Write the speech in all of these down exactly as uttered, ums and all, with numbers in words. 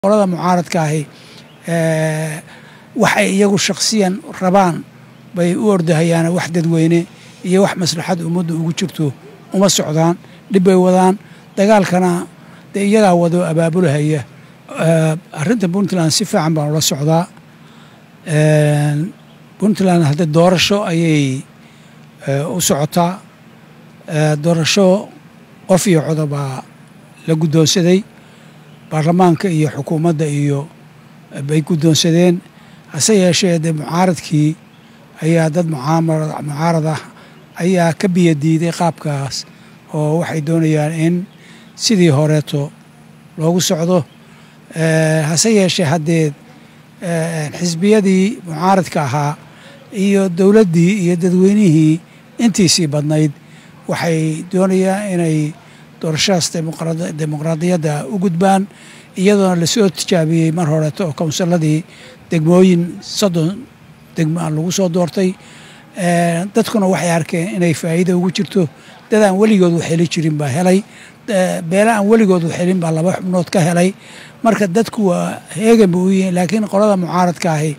qolada mucaaradka ahi ee waxay iyagu shakhsiyan rabaan bay u ordahayaan wax dadweyne iyo wax maslaxad ummadda ugu jirto uma socdaan dib bay wadaan dagaalkana iyaga wado abaabulahaya arinta Puntland si fiican baan la socdaa ee Puntland hadda doorasho ayay u socotaa doorasho qof iyo codaba la guddoonsaday baarlamaanka iyo xukuumadda iyo bay guddoonsadeen hase yeeshee de mucaaradkii ayaa dad mucaarad ah ayaa ka biyo diiday qaabkaas oo waxay doonayaan in sidii horeeto loogu socdo hase yeeshee haddee xisbiyadii mucaaradka ahaa iyo dowladdii iyo dadweynihii intiisii badnayd waxay doonayaan inay doorashadaas dimuqraadiyadda u gudbaan iyadoona lasoo tijaabiyey mar horeeto oo kawnsiladii degmooyin soddon degmo aan lagu soo doortay dadkuna waxay arkeen inay faa'iido ugu jirto dad aan weligood wax heli jirin baa helay beela aan weligood wax helin baa laba xubnood ka helay marka dadku waa heegan buu yihiin laakiin qolada mucaaradka ahi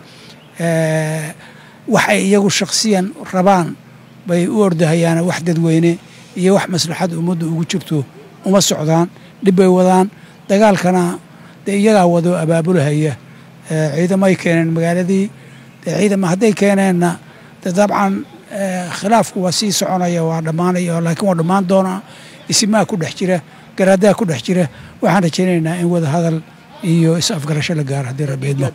waxay iyagu shakhsiyan rabaan bay u ordahayaan wax dadweyne iyo wax maslaxad ummadda ugu jirto uma socdaan dib bay wadaan dagaalkana iyaga wado abaabulahaya ciidamay keeneen magaaladii ciidamo hadday keeneenna dabcan khilaafku waa sii soconaya waa dhammaanaya laakiin waa dhammaan doonaa isimaa ku dhex jira garaadaha ku dhex jira waxaan rajaynaynaa in wada hadal iyo is-afgarasho la gaaro haddii rabeedno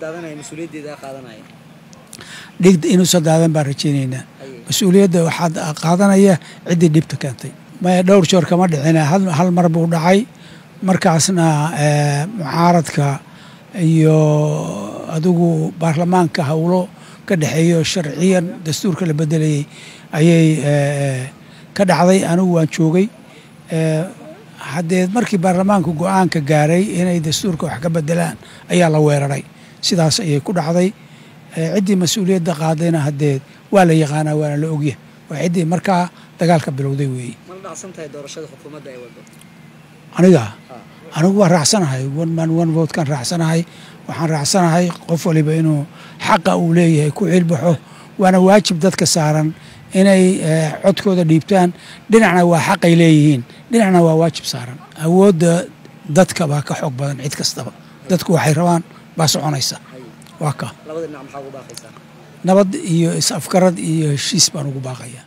dhig inuusan daadan baan rajaynaynaa mas-uuliyadda waxaa qaadanaya ciddii dhibta keentay maya dhowr joor kama dhicina hal mar buu dhacay markaasna mucaaradka iyo adigu baarlamaanka howlo ka dhexeeyo sharciyan dastuurka la bedelayay ayay ka dhacday anigu waan joogay haddee markii baarlamaanku go-aanka gaaray inay dastuurka wax ka bedelaan ayaa la weeraray sidaas ayay ku dhacday ciddii mas-uuliyadda qaadayna haddee waa la yaqaanaa waana la ogyahay waa ciddii markaa dagaalka bilowday weeye aniga anigu waan raacsanahay one man one vote kan raacsanahay waxaan raacsanahay qof waliba inuu xaqa uu leeyahay ku cilbaxo waana waajib dadka saaran inay codkooda dhiibtaan dhinacna waa xaqay leeyihiin dhinacna waa waajib saaran awoodda dadka baa ka xoog badan cid kastaba dadku waxay rabaan baa soconaysa waa ka nabad iyo is-afgarad iyo heshiis baan ugu baaqaya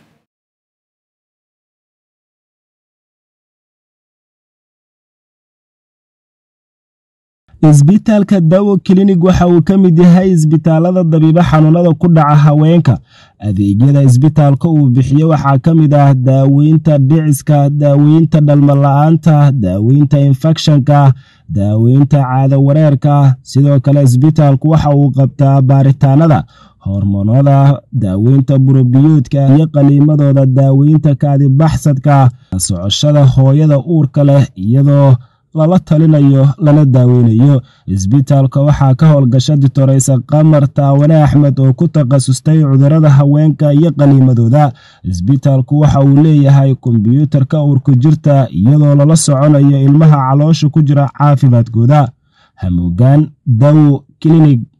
isbitaalka Dawo Clinic waxa uu ka mid yahay isbitaalada dabiiba xanuunada ku dhaca haweenka adeegyada isbitaalka uu bixiyo waxa ka mid ah daaweynta dhiciska daaweynta dhalmo la'aanta daaweynta infectionka daaweynta caado wareerka sidoo kale isbitaalku waxa uu qabtaa baaritaanada hormoonada daaweynta burobiyoodka iyo qaliimadooda daaweynta kaadi baxsadka socoshada hooyada uurka leh iyadoo lala talinayo lana daaweynayo isbitaalka waxaa ka howlgasha Doctoraysa Qamar Taawane Axmed oo ku takhasustay cudurrada haweenka iyo qaliimadooda isbitaalku waxa uu leeyahay kombiyuutarka uurka jirta iyadoo lala soconayo ilmaha caloosha ku jira caafimaadkooda hamuugaan Dawo Clinic.